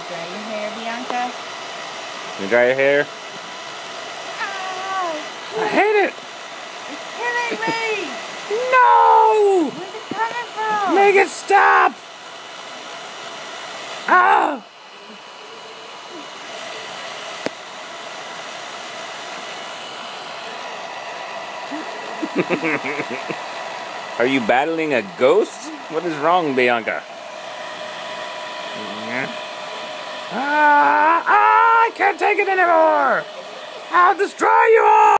Dry your hair, Bianca. You dry your hair? Ow! I hate it! It's killing me! No! Where's it coming from? Make it stop! Ah! Are you battling a ghost? What is wrong, Bianca? I can't take it anymore! I'll destroy you all!